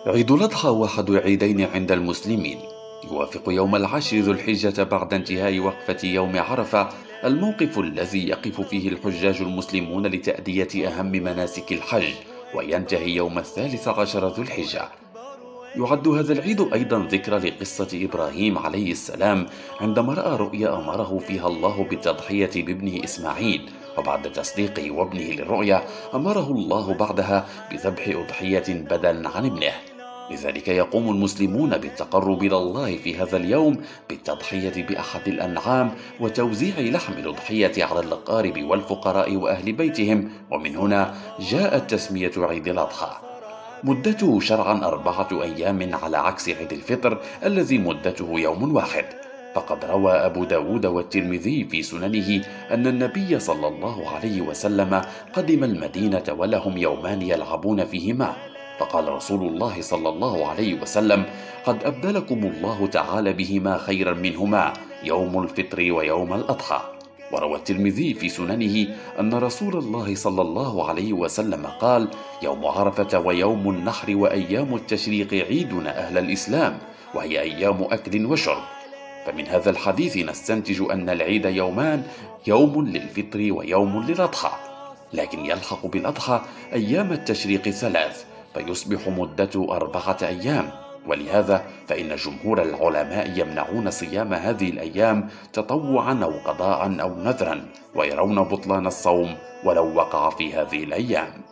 عيد الأضحى هو أحد عيدين عند المسلمين، يوافق يوم 10 ذو الحجة بعد انتهاء وقفة يوم عرفة، الموقف الذي يقف فيه الحجاج المسلمون لتأدية أهم مناسك الحج، وينتهي يوم 13 ذو الحجة. يعد هذا العيد أيضا ذكرى لقصة إبراهيم عليه السلام عندما رأى رؤيا أمره فيها الله بالتضحية بابنه إسماعيل، وبعد تصديقه وابنه للرؤيا أمره الله بعدها بذبح أضحية بدلا عن ابنه. لذلك يقوم المسلمون بالتقرب إلى الله في هذا اليوم بالتضحية بأحد الأنعام وتوزيع لحم الأضحية على الأقارب والفقراء وأهل بيتهم، ومن هنا جاءت تسمية عيد الأضحى. مدته شرعا 4 أيام على عكس عيد الفطر الذي مدته يوم واحد. فقد روى أبو داود والترمذي في سننه أن النبي صلى الله عليه وسلم قدم المدينة ولهم يومان يلعبون فيهما، فقال رسول الله صلى الله عليه وسلم: قد أبدلكم الله تعالى بهما خيرا منهما، يوم الفطر ويوم الأضحى. وروى الترمذي في سننه أن رسول الله صلى الله عليه وسلم قال: يوم عرفة ويوم النحر وأيام التشريق عيدنا أهل الإسلام، وهي أيام أكل وشرب. فمن هذا الحديث نستنتج أن العيد يومان، يوم للفطر ويوم للأضحى، لكن يلحق بالأضحى أيام التشريق 3، فيصبح مدته 4 أيام. ولهذا فإن جمهور العلماء يمنعون صيام هذه الأيام تطوعا أو قضاء أو نذرا، ويرون بطلان الصوم ولو وقع في هذه الأيام.